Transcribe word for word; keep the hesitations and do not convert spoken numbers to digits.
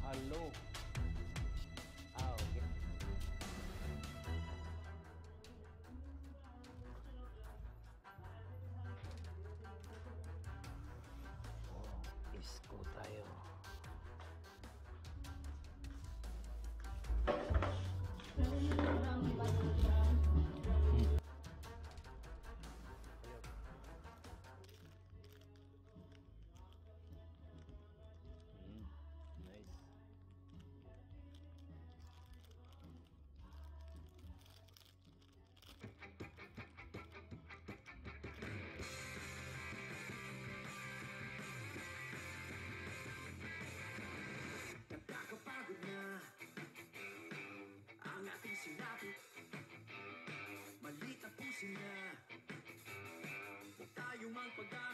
Alo. Ah, okay. Oh, isko tayo. Hmm, nice. Nakakapagod na ang ating sinapit. Mali tapusin na. Huwag tayong magpag